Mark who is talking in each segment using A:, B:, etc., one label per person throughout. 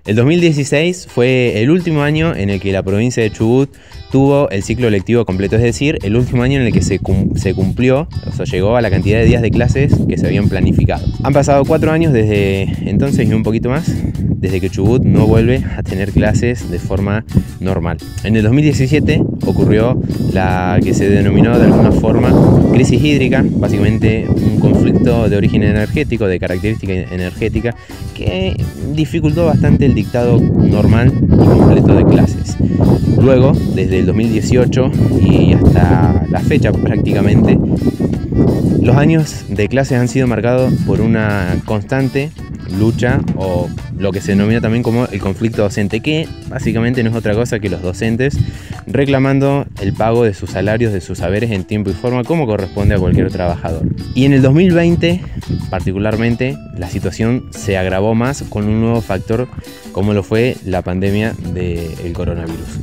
A: El 2016 fue el último año en el que la provincia de Chubut tuvo el ciclo lectivo completo, es decir, el último año en el que se cumplió, o sea, llegó a la cantidad de días de clases que se habían planificado. Han pasado 4 años desde entonces y un poquito más, desde que Chubut no vuelve a tener clases de forma normal. En el 2017 ocurrió la que se denominó de alguna forma crisis hídrica, básicamente un conflicto de origen energético, de característica energética, que dificultó bastante el dictado normal y completo de clases. Luego, desde el 2018 y hasta la fecha prácticamente, los años de clases han sido marcados por una constante lucha, o lo que se denomina también como el conflicto docente, que básicamente no es otra cosa que los docentes reclamando el pago de sus salarios, de sus saberes en tiempo y forma, como corresponde a cualquier trabajador. Y en el 2020, particularmente, la situación se agravó más con un nuevo factor, como lo fue la pandemia del coronavirus.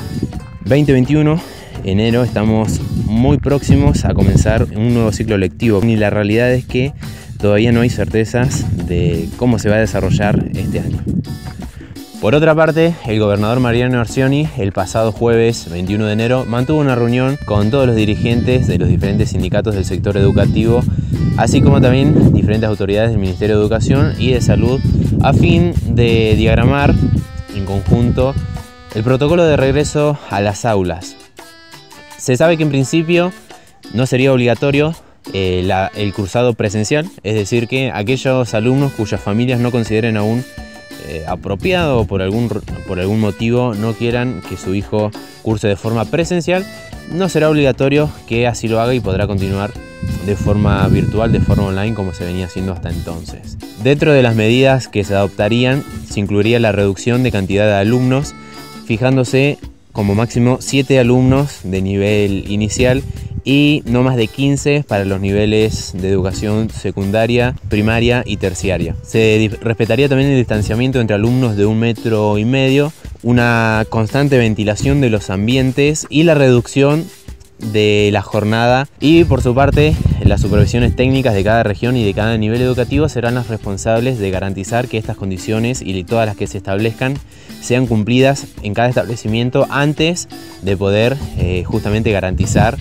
A: 2021, enero, estamos muy próximos a comenzar un nuevo ciclo lectivo, y la realidad es que todavía no hay certezas de cómo se va a desarrollar este año. Por otra parte, el gobernador Mariano Arcioni, el pasado jueves 21 de enero, mantuvo una reunión con todos los dirigentes de los diferentes sindicatos del sector educativo, así como también diferentes autoridades del Ministerio de Educación y de Salud, a fin de diagramar en conjunto el protocolo de regreso a las aulas. Se sabe que en principio no sería obligatorio el cursado presencial, es decir, que aquellos alumnos cuyas familias no consideren aún apropiado o por algún motivo no quieran que su hijo curse de forma presencial, no será obligatorio que así lo haga y podrá continuar de forma virtual, de forma online, como se venía haciendo hasta entonces. Dentro de las medidas que se adoptarían se incluiría la reducción de cantidad de alumnos, fijándose como máximo 7 alumnos de nivel inicial y no más de 15 para los niveles de educación secundaria, primaria y terciaria. Se respetaría también el distanciamiento entre alumnos de 1,5 metros, una constante ventilación de los ambientes y la reducción de la jornada, y por su parte las supervisiones técnicas de cada región y de cada nivel educativo serán las responsables de garantizar que estas condiciones y todas las que se establezcan sean cumplidas en cada establecimiento antes de poder justamente garantizar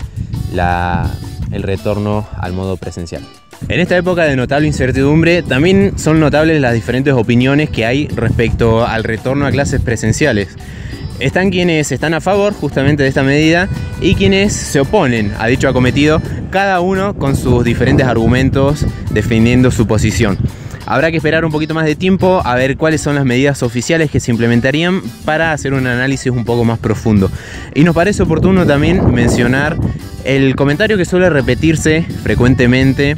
A: el retorno al modo presencial. En esta época de notable incertidumbre también son notables las diferentes opiniones que hay respecto al retorno a clases presenciales. Están quienes están a favor justamente de esta medida y quienes se oponen a dicho acometido, cada uno con sus diferentes argumentos defendiendo su posición. Habrá que esperar un poquito más de tiempo a ver cuáles son las medidas oficiales que se implementarían para hacer un análisis un poco más profundo. Y nos parece oportuno también mencionar el comentario que suele repetirse frecuentemente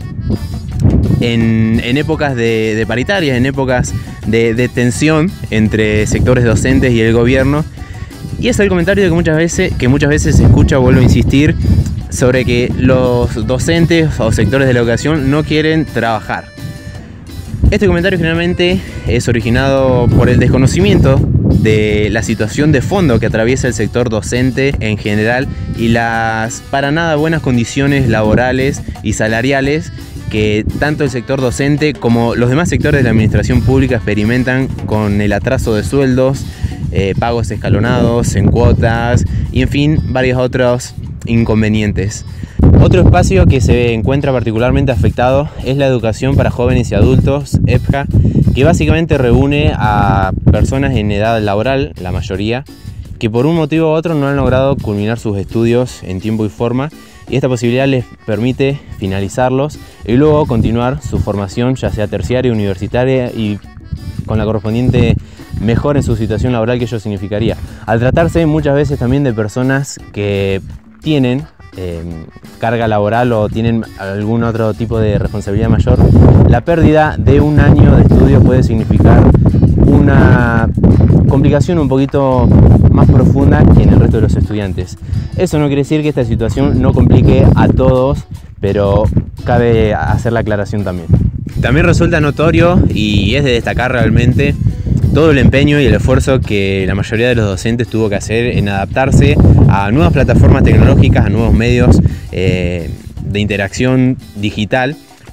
A: en épocas de paritarias, en épocas de tensión entre sectores docentes y el gobierno. Y es el comentario que muchas veces se escucha, vuelvo a insistir, sobre que los docentes o sectores de la educación no quieren trabajar. Este comentario generalmente es originado por el desconocimiento de la situación de fondo que atraviesa el sector docente en general y las para nada buenas condiciones laborales y salariales que tanto el sector docente como los demás sectores de la administración pública experimentan, con el atraso de sueldos, pagos escalonados en cuotas y en fin, varios otros inconvenientes. Otro espacio que se encuentra particularmente afectado es la educación para jóvenes y adultos, EPJA, que básicamente reúne a personas en edad laboral, la mayoría, que por un motivo u otro no han logrado culminar sus estudios en tiempo y forma, y esta posibilidad les permite finalizarlos y luego continuar su formación, ya sea terciaria, universitaria, y con la correspondiente mejora en su situación laboral que ello significaría. Al tratarse muchas veces también de personas que tienen carga laboral o tienen algún otro tipo de responsabilidad mayor, la pérdida de un año de estudio puede significar una complicación un poquito más profunda que en el resto de los estudiantes. Eso no quiere decir que esta situación no complique a todos, pero cabe hacer la aclaración también. También resulta notorio y es de destacar realmente todo el empeño y el esfuerzo que la mayoría de los docentes tuvo que hacer en adaptarse a nuevas plataformas tecnológicas, a nuevos medios de interacción digital,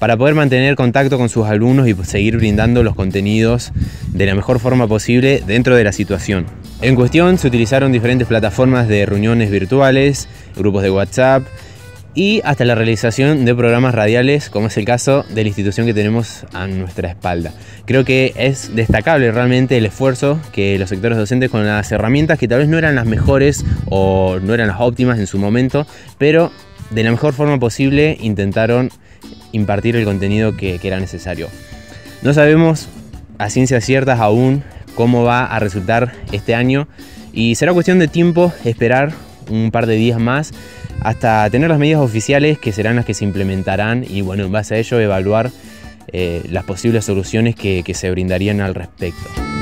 A: para poder mantener contacto con sus alumnos y seguir brindando los contenidos de la mejor forma posible dentro de la situación. En cuestión se utilizaron diferentes plataformas de reuniones virtuales, grupos de WhatsApp y hasta la realización de programas radiales, como es el caso de la institución que tenemos a nuestra espalda. Creo que es destacable realmente el esfuerzo que los sectores docentes, con las herramientas que tal vez no eran las mejores o no eran las óptimas en su momento, pero de la mejor forma posible intentaron impartir el contenido que era necesario. No sabemos a ciencias ciertas aún cómo va a resultar este año y será cuestión de tiempo esperar un par de días más hasta tener las medidas oficiales, que serán las que se implementarán, y bueno, en base a ello evaluar las posibles soluciones que se brindarían al respecto.